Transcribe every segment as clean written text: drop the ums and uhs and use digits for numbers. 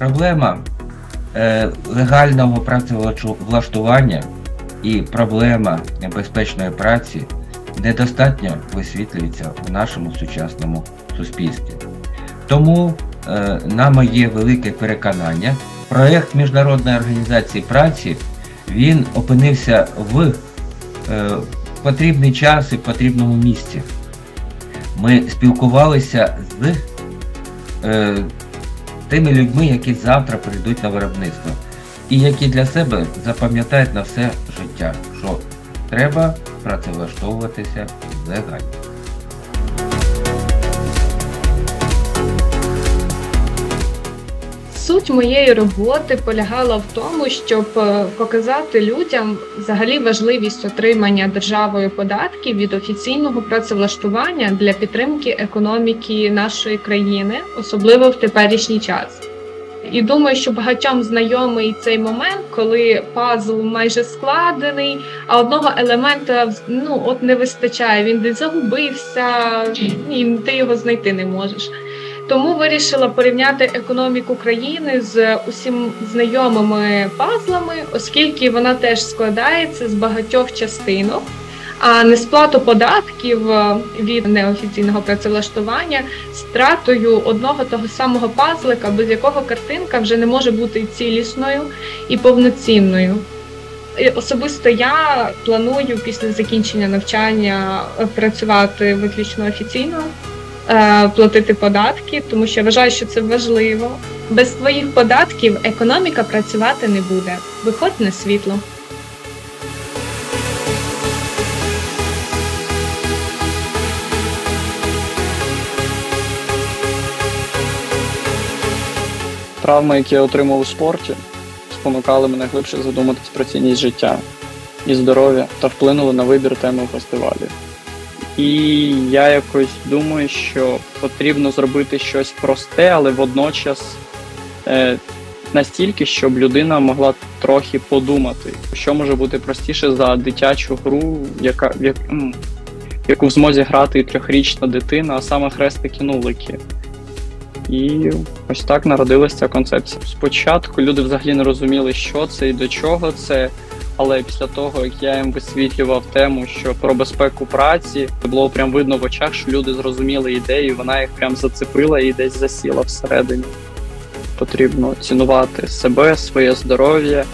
Проблема легального працевлаштування і проблема безпечної праці недостатньо висвітлюється в нашому сучасному суспільстві. Тому, на моє велике переконання, проєкт Міжнародної організації праці, він опинився в потрібний час і в потрібному місці. Ми спілкувалися з тими людьми, які завтра прийдуть на виробництво і які для себе запам'ятають на все життя, що треба працевлаштовуватися легально. Суть моєї роботи полягала в тому, щоб показати людям взагалі важливість отримання державою податків від офіційного працевлаштування для підтримки економіки нашої країни, особливо в теперішній час. І думаю, що багатьом знайомий цей момент, коли пазл майже складений, а одного елемента не вистачає, він десь загубився, і ти його знайти не можеш. Тому вирішила порівняти економіку країни з усім знайомими пазлами, оскільки вона теж складається з багатьох частинок, а несплату податків від неофіційного працевлаштування стратою одного того самого пазлика, без якого картинка вже не може бути цілісною і повноцінною. І особисто я планую після закінчення навчання працювати виключно офіційно, платити податки, тому що я вважаю, що це важливо. Без твоїх податків економіка працювати не буде. Виходь на світло. Травми, які я отримав у спорті, спонукали мене глибше задуматись про цінність життя і здоров'я та вплинули на вибір теми фестивалю. І я якось думаю, що потрібно зробити щось просте, але водночас настільки, щоб людина могла трохи подумати, що може бути простіше за дитячу гру, яку в змозі грати і 3-річна дитина, а саме хрестики-нулики. І ось так народилася ця концепція. Спочатку люди взагалі не розуміли, що це і до чого це, але після того, як я їм висвітлював тему, що про безпеку праці, було прям видно в очах, що люди зрозуміли ідею, вона їх прям зацепила і десь засіла всередині. Потрібно цінувати себе, своє здоров'я.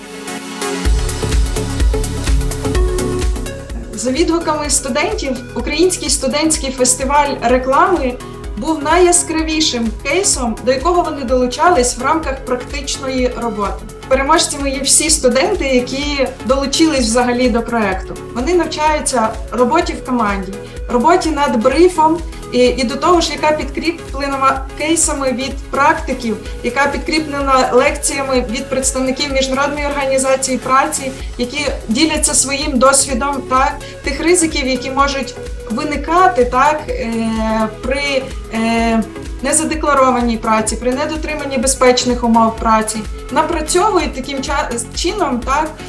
За відгуками студентів, Український студентський фестиваль реклами був найяскравішим кейсом, до якого вони долучались в рамках практичної роботи. Переможцями є всі студенти, які долучились взагалі до проєкту. Вони навчаються роботі в команді, роботі над брифом і до того ж, яка підкріплена кейсами від практиків, яка підкріплена лекціями від представників Міжнародної організації праці, які діляться своїм досвідом тих ризиків, які можуть виникати при незадекларованій праці, при недотриманні безпечних умов праці. Напрацьовують таким чином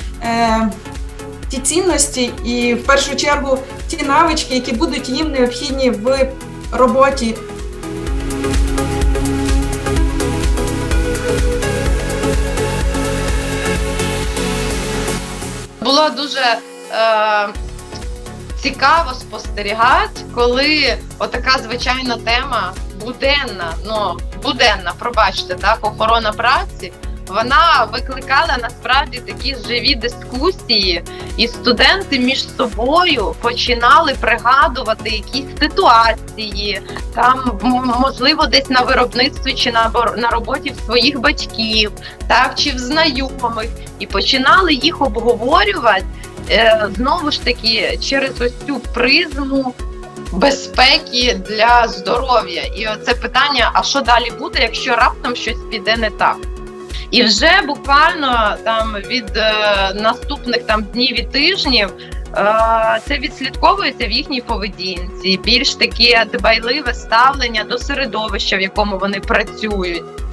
ті цінності і, в першу чергу, ті навички, які будуть їм необхідні в роботі. Було дуже цікаво спостерігати, коли отака звичайна тема, буденна, пробачте, охорона праці, вона викликала насправді такі живі дискусії, і студенти між собою починали пригадувати якісь ситуації, можливо, десь на виробництві чи на роботі в своїх батьків, чи в знайомих, і починали їх обговорювати, знову ж таки, через ось цю призму безпеки для здоров'я. І оце питання, а що далі буде, якщо раптом щось піде не так? І вже буквально від наступних днів і тижнів це відслідковується в їхній поведінці, більш таке дбайливе ставлення до середовища, в якому вони працюють.